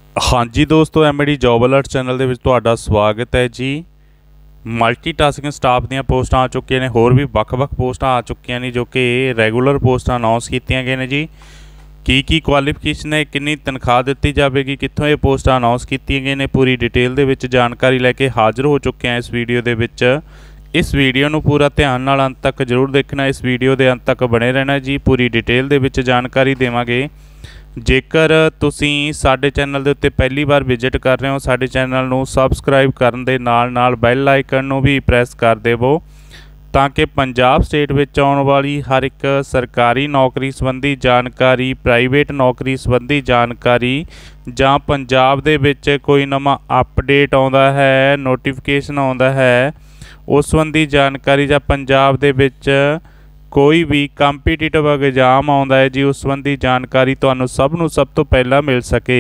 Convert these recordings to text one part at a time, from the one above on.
हाँ जी दोस्तों, MD job alert channel ਦੇ ਵਿੱਚ ਤੁਹਾਡਾ ਸਵਾਗਤ ਹੈ ਜੀ। ਮਲਟੀਟਾਸਕਿੰਗ ਸਟਾਫ ਦੀਆਂ ਪੋਸਟਾਂ ਆ ਚੁੱਕੀਆਂ ਨੇ, ਹੋਰ ਵੀ ਵੱਖ-ਵੱਖ ਪੋਸਟਾਂ ਆ ਚੁੱਕੀਆਂ ਨੇ ਜੋ ਕਿ ਰੈਗੂਲਰ ਪੋਸਟਾਂ ਅਨਾਉਂਸ ਕੀਤੀਆਂ ਗਈਆਂ ਨੇ ਜੀ। ਕੀ ਕੁਆਲੀਫਿਕੇਸ਼ਨ ਹੈ, ਕਿੰਨੀ ਤਨਖਾਹ ਦਿੱਤੀ ਜਾਵੇਗੀ, ਕਿੱਥੋਂ ਇਹ ਪੋਸਟਾਂ ਅਨਾਉਂਸ ਕੀਤੀਆਂ ਗਈਆਂ ਨੇ, ਪੂਰੀ ਡਿਟੇਲ ਦੇ ਵਿੱਚ ਜਾਣਕਾਰੀ ਲੈ ਕੇ ਹਾਜ਼ਰ ਹੋ ਚੁੱਕੇ ਹਾਂ ਇਸ ਵੀਡੀਓ ਦੇ ਵਿੱਚ। ਇਸ ਵੀਡੀਓ ਨੂੰ ਪੂਰਾ ਧਿਆਨ ਨਾਲ ਅੰਤ ਤੱਕ ਜ਼ਰੂਰ ਦੇਖਣਾ, ਇਸ ਵੀਡੀਓ ਦੇ ਅੰਤ ਤੱਕ ਬਣੇ ਰਹਿਣਾ ਜੀ। ਪੂਰੀ ਡਿਟੇਲ ਦੇ ਵਿੱਚ ਜਾਣਕਾਰੀ ਦੇਵਾਂਗੇ। ਜੇਕਰ ਤੁਸੀਂ ਸਾਡੇ ਚੈਨਲ ਦੇ ਉੱਤੇ ਪਹਿਲੀ ਵਾਰ ਵਿਜ਼ਿਟ ਕਰ ਰਹੇ ਹੋ, ਸਾਡੇ ਚੈਨਲ ਨੂੰ ਸਬਸਕ੍ਰਾਈਬ ਕਰਨ ਦੇ ਨਾਲ ਬੈਲ ਆਈਕਨ ਨੂੰ ਵੀ ਪ੍ਰੈਸ ਕਰ ਦੇਵੋ ਤਾਂ ਕਿ ਪੰਜਾਬ ਸਟੇਟ ਵਿੱਚ ਆਉਣ ਵਾਲੀ ਹਰ ਇੱਕ ਸਰਕਾਰੀ ਨੌਕਰੀ ਸੰਬੰਧੀ ਜਾਣਕਾਰੀ, ਪ੍ਰਾਈਵੇਟ ਨੌਕਰੀ ਸੰਬੰਧੀ ਜਾਣਕਾਰੀ ਜਾਂ ਪੰਜਾਬ ਦੇ ਵਿੱਚ ਕੋਈ ਨਵਾਂ ਅਪਡੇਟ ਆਉਂਦਾ ਹੈ, ਨੋਟੀਫਿਕੇਸ਼ਨ ਆਉਂਦਾ ਹੈ, ਉਸ ਸੰਬੰਧੀ ਜਾਣਕਾਰੀ ਜਾਂ ਪੰਜਾਬ ਦੇ ਵਿੱਚ ਕੋਈ भी ਕੰਪੀਟੀਟਿਵ एग्जाम ਆਉਂਦਾ है जी, उस संबंधी जानकारी ਤੁਹਾਨੂੰ ਸਭ ਨੂੰ ਸਭ ਤੋਂ ਪਹਿਲਾਂ ਮਿਲ ਸਕੇ।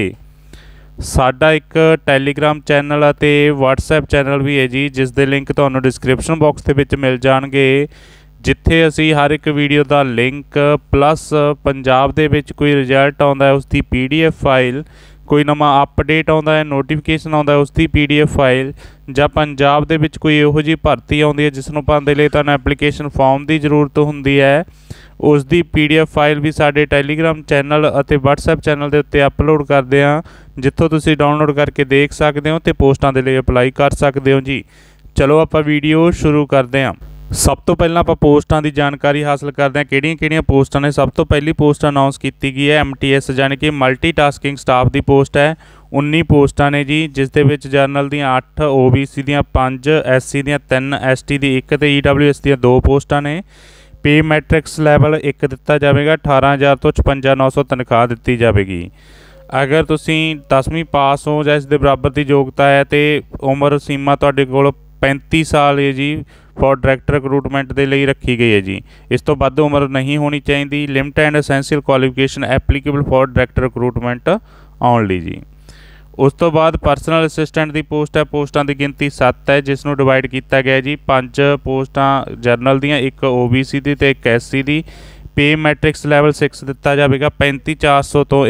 ਸਾਡਾ ਇੱਕ ਟੈਲੀਗ੍ਰਾਮ ਚੈਨਲ ਅਤੇ WhatsApp ਚੈਨਲ ਵੀ ਹੈ ਜੀ, ਜਿਸ ਦੇ ਲਿੰਕ ਤੁਹਾਨੂੰ ਡਿਸਕ੍ਰਿਪਸ਼ਨ ਬਾਕਸ ਦੇ ਵਿੱਚ ਮਿਲ ਜਾਣਗੇ, ਜਿੱਥੇ ਅਸੀਂ ਹਰ ਇੱਕ ਵੀਡੀਓ ਦਾ ਲਿੰਕ ਪਲੱਸ ਪੰਜਾਬ ਦੇ ਵਿੱਚ ਕੋਈ ਰਿਜ਼ਲਟ ਆਉਂਦਾ ਹੈ ਉਸ ਦੀ PDF ਫਾਈਲ, ਕੋਈ ਨਵਾਂ ਅਪਡੇਟ ਆਉਂਦਾ ਹੈ, ਨੋਟੀਫਿਕੇਸ਼ਨ ਆਉਂਦਾ ਉਸ ਦੀ PDF ਫਾਈਲ, ਜਾਂ ਪੰਜਾਬ ਦੇ ਵਿੱਚ ਕੋਈ ਇਹੋ ਜਿਹੀ ਭਰਤੀ ਆਉਂਦੀ ਹੈ ਜਿਸ ਨੂੰ ਪਾਉਣ ਦੇ ਲਈ ਤੁਹਾਨੂੰ ਐਪਲੀਕੇਸ਼ਨ ਫਾਰਮ ਦੀ ਜ਼ਰੂਰਤ ਹੁੰਦੀ ਹੈ, ਉਸ ਦੀ PDF ਫਾਈਲ ਵੀ ਸਾਡੇ ਟੈਲੀਗ੍ਰਾਮ ਚੈਨਲ ਅਤੇ WhatsApp ਚੈਨਲ ਦੇ ਉੱਤੇ ਅਪਲੋਡ ਕਰਦੇ ਹਾਂ, ਜਿੱਥੋਂ ਤੁਸੀਂ ਡਾਊਨਲੋਡ ਕਰਕੇ ਦੇਖ ਸਕਦੇ ਹੋ ਅਤੇ ਪੋਸਟਾਂ ਦੇ ਲਈ ਅਪਲਾਈ ਕਰ ਸਕਦੇ ਹੋ ਜੀ। ਚਲੋ ਆਪਾਂ ਵੀਡੀਓ ਸ਼ੁਰੂ ਕਰਦੇ ਹਾਂ। ਸਭ ਤੋਂ ਪਹਿਲਾਂ ਆਪਾਂ ਪੋਸਟਾਂ ਦੀ ਜਾਣਕਾਰੀ ਹਾਸਲ ਕਰਦੇ ਹਾਂ, ਕਿਹੜੀਆਂ ਪੋਸਟਾਂ ਨੇ। ਸਭ ਤੋਂ ਪਹਿਲੀ ਪੋਸਟ ਅਨਾਉਂਸ ਕੀਤੀ ਗਈ ਹੈ MTS ਯਾਨੀ ਕਿ ਮਲਟੀਟਾਸਕਿੰਗ ਸਟਾਫ ਦੀ ਪੋਸਟ ਹੈ। 19 ਪੋਸਟਾਂ ਨੇ ਜੀ, ਜਿਸ ਦੇ ਵਿੱਚ ਜਰਨਲ ਦੀਆਂ 8, OBC ਦੀਆਂ 5, SC ਦੀਆਂ 3, ST ਦੀ 1 ਅਤੇ EWS ਦੀਆਂ 2 ਪੋਸਟਾਂ ਨੇ। ਪੇ ਮੈਟ੍ਰਿਕਸ ਲੈਵਲ 1 ਦਿੱਤਾ ਜਾਵੇਗਾ। 18,000 ਤੋਂ 56,900 ਤਨਖਾਹ ਦਿੱਤੀ ਜਾਵੇਗੀ। ਅਗਰ ਤੁਸੀਂ 10ਵੀਂ ਪਾਸ ਹੋ ਜਾਂ ਇਸ ਦੇ ਬਰਾਬਰ ਦੀ ਯੋਗਤਾ ਹੈ ਅਤੇ ਉਮਰ ਸੀਮਾ ਤੁਹਾਡੇ ਕੋਲ 35 ਸਾਲ ਹੈ ਜੀ, ਫॉर डायरैक्ट रिक्रूटमेंट के लिए रखी गई है जी। इस तो वध उम्र नहीं होनी चाहिए। Limit and essential qualification applicable for direct recruitment only जी। उस तो बाद परसनल असिस्टेंट की पोस्ट है। पोस्टां की गिनती 7 है, जिसनों डिवाइड किया गया जी। 5 पोस्टां जरनल दियां, 1 OBC की तो 1 SC की। पे मैट्रिक्स लैवल 6 दिता जाएगा। 35,400 तो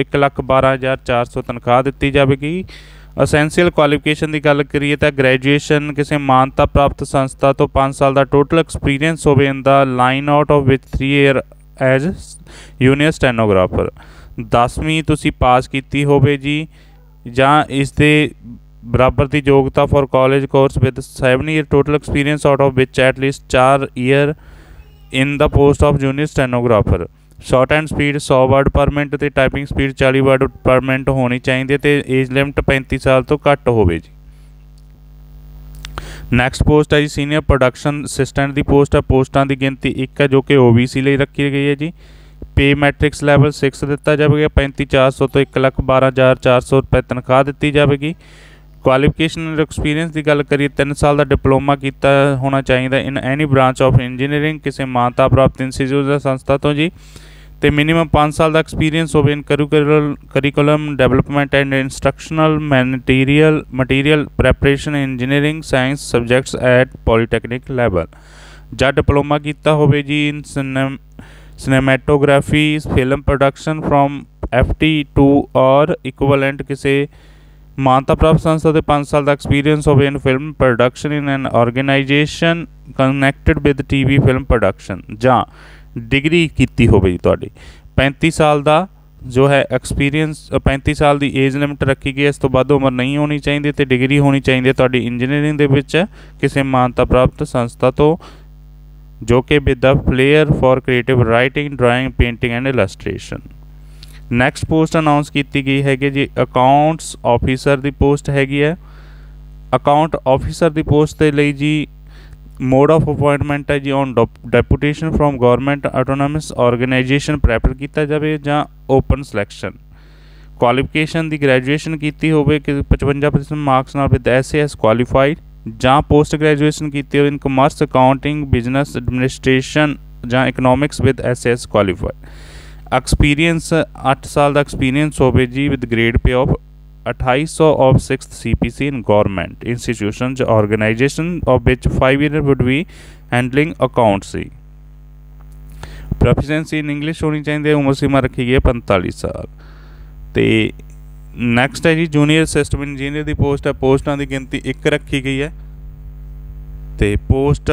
1,12,400 तनख्वाह दी जाएगी। ਅਸੈਂਸ਼ੀਅਲ ਕੁਆਲੀਫਿਕੇਸ਼ਨ ਦੀ ਗੱਲ ਕਰੀਏ ਤਾਂ ਗ੍ਰੈਜੂਏਸ਼ਨ ਕਿਸੇ ਮਾਨਤਾ ਪ੍ਰਾਪਤ ਸੰਸਥਾ ਤੋਂ 5 ਸਾਲ ਦਾ ਟੋਟਲ ਐਕਸਪੀਰੀਅੰਸ ਹੋਵੇ in the line out of ਵਿਚ 3 ਈਅਰ ਐਜ਼ ਜੂਨੀਅਰ ਸਟੈਨੋਗ੍ਰਾਫਰ। 10ਵੀਂ ਤੁਸੀਂ ਪਾਸ ਕੀਤੀ ਹੋਵੇ ਜੀ, ਜਾਂ ਇਸ ਦੇ ਬਰਾਬਰ ਦੀ ਯੋਗਤਾ for college course with 7 year total experience out of ਵਿਚ at least 4 year in the post of junior stenographer. Shorthand speed 100 word per minute तो typing speed 40 word per minute होनी चाहिए, तो एज लिमिट 35 साल तो घट होवे जी। Next post है जी सीनियर प्रोडक्शन असिस्टेंट की पोस्ट है। पोस्टां की गिनती 1 है जो कि OBC लिए रखी गई है जी। पे मैट्रिक्स लैवल 6 दिता जाएगा। 35,400 तो 1,12,400 रुपये तनख्वाह दी जाएगी। क्वालिफिकेशन एंड एक्सपीरियंस की गल करिए 3 साल का डिप्लोमा किया होना चाहिए in any branch of engineering किसी मानता प्राप्त इंस्टीट्यूट या संस्था तो जी। तो मिनीमम 5 साल का एक्सपीरियंस हो in curriculum development and instructional material preparation engineering science subjects at polytechnic level, ਜਾਂ डिप्लोमा किया हो जी in cinematography film production from FT2 और इक्विवेलेंट किसी मानता प्राप्त संस्था के 5 साल का एक्सपीरियंस हो in film production in an organisation connected with TV film production, ਜਾਂ डिग्री की हो जी। 35 साल का जो है एक्सपीरियंस, 35 साल की एज लिमिट रखी गई। इस तो वध उम्र नहीं होनी चाहिए, तो डिग्री होनी चाहिए तुहाडी इंजीनियरिंग के किसी मानता प्राप्त संस्था तो, जो कि with the flair for creative writing drawing painting and illustration. Next post announce की गई है जी अकाउंट्स ऑफिसर की पोस्ट हैगी है। अकाउंट ऑफिसर की पोस्ट के लिए जी मोड ऑफ अपॉइंटमेंट है जी on deputation from government autonomous organisation prefer किया जाए ਜਾਂ ओपन सिलेक्शन। क्वालिफिकेशन की ग्रैजुएशन की हो 55% मार्क्स नाल विद SAS क्वालीफाइड, ਜਾਂ पोस्ट ग्रैजुएशन की हो in commerce accounting business administration ਜਾਂ economics with SAS qualified. Experience 8 साल का एक्सपीरियंस हो जी with grade pay of 2800 of 6th CPC in government institutions organization of which 5 year would be handling accounts। Proficiency in English होनी चाहिए। उम्र सीमा रखी गई है 45 साल। तो नैक्सट है जी जूनीयर सिस्टम इंजीनियर की पोस्ट है। पोस्टां की गिनती 1 रखी गई है तो पोस्ट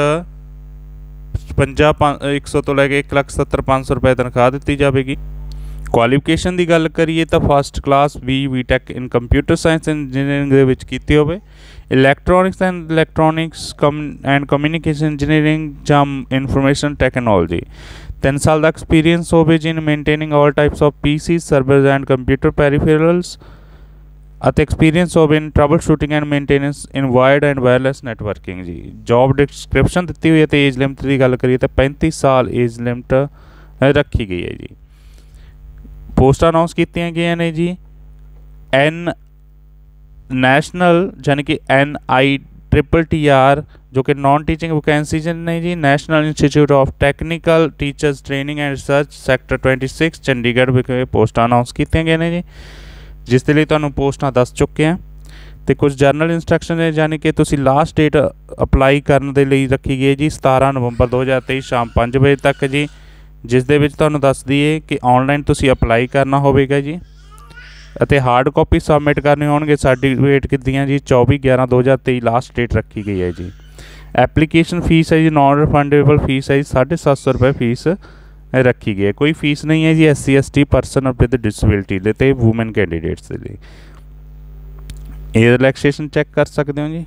100 तो लैके 1,70,500 रुपए तनख्वाह दी जाएगी। क्वालिफिकेशन की गल करिए तो first class BTech in computer science engineering की होवे, इलैक्ट्रॉनिक्स एंड कम्यूनिकेशन इंजीनियरिंग जां इनफॉर्मेशन टैक्नोलॉजी। 3 साल का एक्सपीरियंस होवे जी in maintaining all types of PC servers and computer peripherals, experience होवे in troubleshooting and maintenance in wired and wireless networking जी। Job description दी हुई है तो एज लिमिट की गल करिए तो 35 साल एज लिमिट रखी गई है जी। पोस्ट अनाउंस की गई ने जी एन नैशनल यानी कि NITTR जो कि नॉन टीचिंग वैकेंसीज ने जी। National Institute of Technical Teachers Training and Research sector 26 Chandigarh विखे पोस्ट अनाउंस की गई ने जी, जिस लिए तुहानूं पोस्टां दस चुके हैं। तो कुछ जर्नल इंस्ट्रक्शन है यानी कि तुसी लास्ट डेट अपलाई करने के लिए रखी गई है जी 17 नवंबर 2023 शाम 5 बजे तक जी, जिस दे विच तुहानूं दस दईए कि ऑनलाइन तुसी अपलाई करना होवेगा जी ਅਤੇ हार्ड कॉपी सबमिट करने होणगे सर्टिफिकेट कितनियाँ जी 24/11/2023 लास्ट डेट रखी गई है जी। एप्लीकेशन फीस है जी नॉन रिफंडेबल फीस है जी 750 रुपये फीस रखी गई है। कोई फीस नहीं है जी SC/ST पर्सन विद डिसबिलिटी दे ते वूमेन कैंडीडेट्स दे लिए। ये रिलैक्सेशन चैक कर सकते हो जी।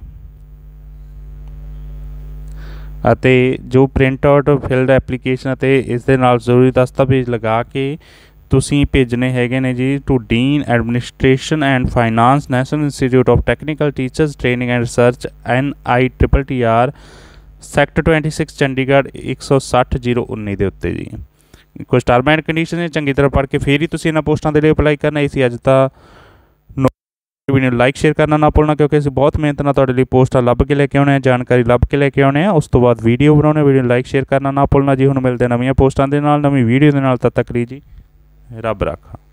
ਅਤੇ जो प्रिंट आउट फिल्ड एप्लीकेशन ਅਤੇ ਇਸ ਦੇ ਨਾਲ ਜ਼ਰੂਰੀ ਦਸਤਾਵੇਜ਼ ਲਗਾ ਕੇ ਤੁਸੀਂ ਭੇਜਣੇ ਹੈਗੇ ਨੇ ਜੀ to Dean Administration and Finance National Institute of Technical Teachers Training and Research NITTR sector 26 Chandigarh 160/019 ਦੇ ਉੱਤੇ ਜੀ। ਕੁਝ ਟਰਮ ਐਂਡ ਕੰਡੀਸ਼ਨ ਚੰਗੀ ਤਰ੍ਹਾਂ ਪੜ੍ਹ ਕੇ ਫਿਰ ਹੀ ਤੁਸੀਂ ਇਹਨਾਂ ਪੋਸਟਾਂ ਦੇ ਲਈ ਅਪਲਾਈ ਕਰਨਾ। ਇਹ ਸੀ ਅੱਜ ਦਾ वीडियो लाइक शेयर करना ना भुलना, क्योंकि असीं बहुत मेहनत नाल तुहाडे लई पोस्टां लभ के लैके आउणे, जानकारी लभ के लैके आउणे। उस तो बाद वीडियो बनाउने, वीडियो लाइक शेयर करना ना भुलना जी। हुण मिलदे नवीं पोस्टां दे नाल, नवीं वीडियो दे नाल। तद तक ली जी रब राखा।